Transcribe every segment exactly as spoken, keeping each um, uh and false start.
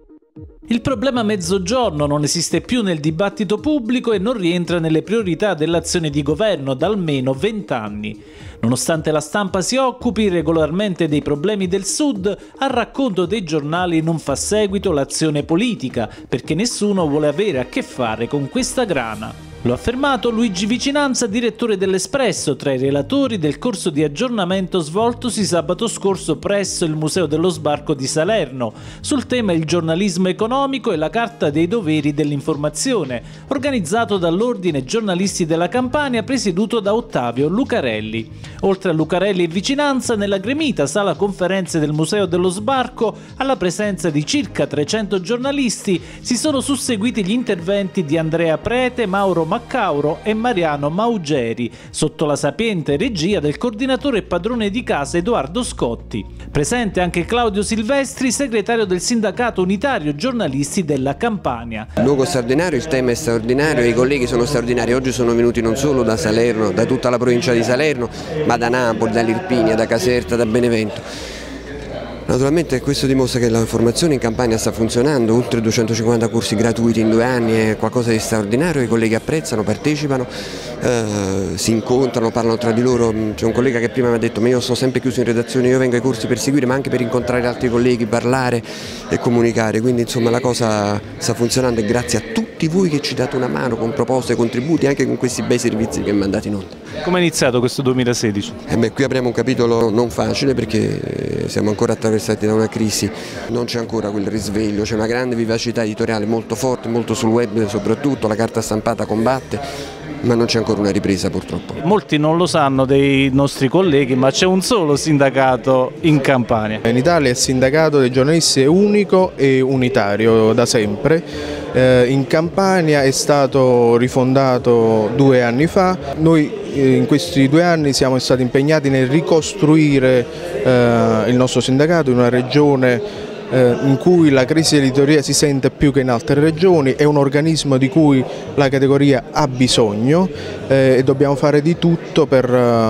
Il problema Mezzogiorno non esiste più nel dibattito pubblico e non rientra nelle priorità dell'azione di governo da almeno vent'anni. Nonostante la stampa si occupi regolarmente dei problemi del Sud, al racconto dei giornali non fa seguito l'azione politica, perché nessuno vuole avere a che fare con questa grana. Lo ha affermato Luigi Vicinanza, direttore dell'Espresso, tra i relatori del corso di aggiornamento svoltosi sabato scorso presso il Museo dello Sbarco di Salerno, sul tema il giornalismo economico e la Carta dei doveri dell'informazione, organizzato dall'Ordine Giornalisti della Campania presieduto da Ottavio Lucarelli. Oltre a Lucarelli e Vicinanza, nella gremita sala conferenze del Museo dello Sbarco, alla presenza di circa trecento giornalisti, si sono susseguiti gli interventi di Andrea Prete, Mauro Maccauro e Mariano Maugeri, sotto la sapiente regia del coordinatore e padrone di casa Edoardo Scotti. Presente anche Claudio Silvestri, segretario del Sindacato Unitario Giornalisti della Campania. Il luogo straordinario, il tema è straordinario, i colleghi sono straordinari. Oggi sono venuti non solo da Salerno, da tutta la provincia di Salerno, ma da Napoli, dall'Irpinia, da Caserta, da Benevento. Naturalmente questo dimostra che la formazione in Campania sta funzionando, oltre duecentocinquanta corsi gratuiti in due anni, è qualcosa di straordinario, i colleghi apprezzano, partecipano, eh, si incontrano, parlano tra di loro. C'è un collega che prima mi ha detto ma io sto sempre chiuso in redazione, io vengo ai corsi per seguire ma anche per incontrare altri colleghi, parlare e comunicare, quindi insomma la cosa sta funzionando e grazie a tutti voi che ci date una mano con proposte, contributi, anche con questi bei servizi che mandate in onda. Come è iniziato questo duemilasedici? Eh beh, qui apriamo un capitolo non facile perché siamo ancora attraversati da una crisi, non c'è ancora quel risveglio, c'è una grande vivacità editoriale molto forte, molto sul web soprattutto, la carta stampata combatte, ma non c'è ancora una ripresa purtroppo. Molti non lo sanno dei nostri colleghi, ma c'è un solo sindacato in Campania. In Italia il sindacato dei giornalisti è unico e unitario da sempre. In Campania è stato rifondato due anni fa, noi in questi due anni siamo stati impegnati nel ricostruire eh, il nostro sindacato in una regione eh, in cui la crisi dell'editoria si sente più che in altre regioni, è un organismo di cui la categoria ha bisogno eh, e dobbiamo fare di tutto per,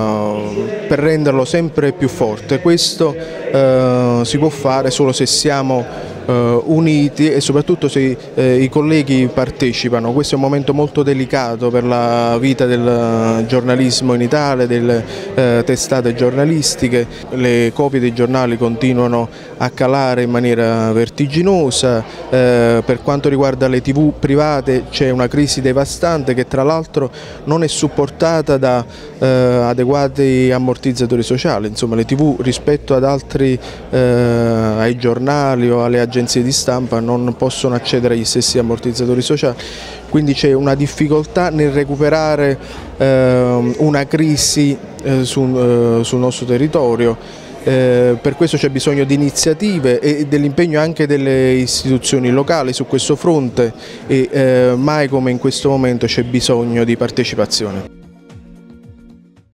uh, per renderlo sempre più forte. Questo uh, si può fare solo se siamo Uh, uniti e soprattutto se eh, i colleghi partecipano. Questo è un momento molto delicato per la vita del giornalismo in Italia, delle eh, testate giornalistiche, le copie dei giornali continuano a calare in maniera vertiginosa, eh, per quanto riguarda le tivù private c'è una crisi devastante che tra l'altro non è supportata da eh, adeguati ammortizzatori sociali, insomma le tivù rispetto ad altri, eh, ai giornali o alle agenzie di stampa non possono accedere agli stessi ammortizzatori sociali, quindi c'è una difficoltà nel recuperare eh, una crisi eh, sul, eh, sul nostro territorio. Eh, per questo c'è bisogno di iniziative e dell'impegno anche delle istituzioni locali su questo fronte e eh, mai come in questo momento c'è bisogno di partecipazione.